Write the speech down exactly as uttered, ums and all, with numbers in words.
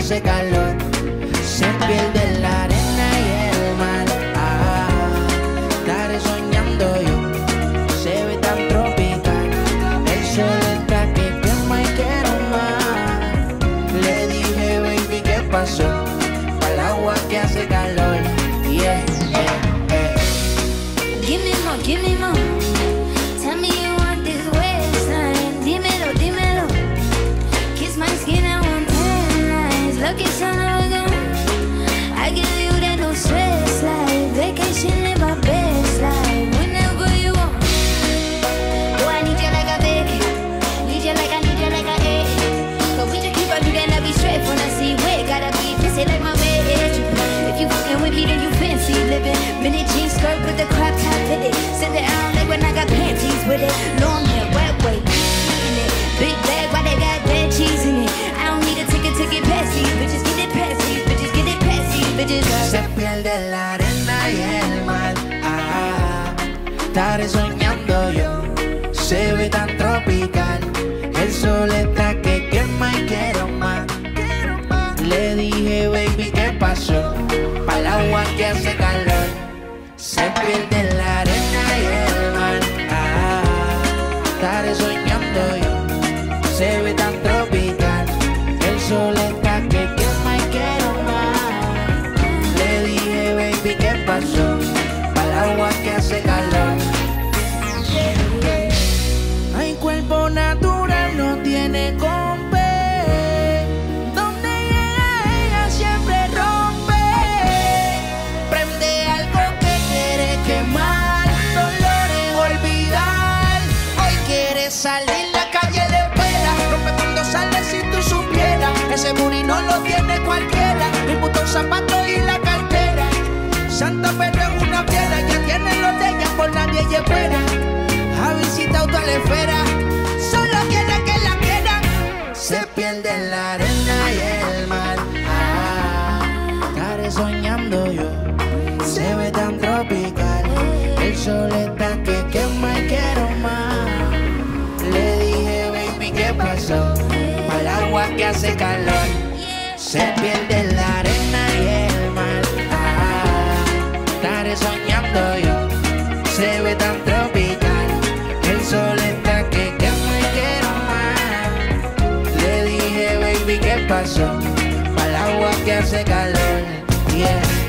hace calor. Se pierde la arena y el mar. Ah, estaré soñando yo. Se ve tan tropical. El sol está que quema y quiero más. Le dije, baby, ¿qué pasó? Pa'l agua que hace calor. Yeah, yeah, yeah. Give me more, give me more. Tell me you want this waistline. Dímelo, dímelo. Kiss my skin, I want tan lines. Lucky son of a gun. I give you that no stress life. Vacation, live my best life. Whenever you want. Oh, I need you like a baby. Need you like I need you like a egg. But we just keep on doing that, be straight when I see where gotta be busy like my red. If you fucking with me, then you fancy living. Mini jeans skirt with the crop top fit it. Send it out like when I got panties with it. Long hair, wet weight, in it. Big bag, why they got red cheese in it? I don't need a ticket to get past these bitches. Get it past these bitches, get it past these bitches. Se pierde la arena y el mar. Ah, estaré soñando yo. Se ve tan tropical. El sol está que quema y quiero más. Le dije, baby, ¿qué pasó? Pa'l agua que hace calor. Se pierde la arena y el mar. Ah, estaré soñando yo. Se ve tan tropical. El sol está que quema y quiero más. Le dije, baby, ¿qué pasó? Pa'l agua que hace calor. Hay cuerpo natural, no tiene compe. Donde llega ella siempre rompe. Prende algo que quiere quemar. Dolores olvidar. Hoy quiere salir la calle de espera. Rompe cuando sale si tú supieras. Ese booty no lo tiene cualquiera. Mi puto zapato y la cartera. Santa pero es una piedra. Ya tiene lo de ella, por nadie ella espera. Ha visitado toda la esfera. Solo quiere que la quieran. Se pierde en la arena y el mar. Ah, estaré soñando yo. Se ve tan tropical. El sol está que quema y quiero más. Le dije, baby, ¿qué pasó? Pa'l agua que hace calor. Se pierde en la arena y el mar. Ah, estaré soñando yo. Se ve tan tropical. El sol está que quema y quiero más. Le dije, baby, ¿qué pasó? Pa'l agua que hace calor. Yeah.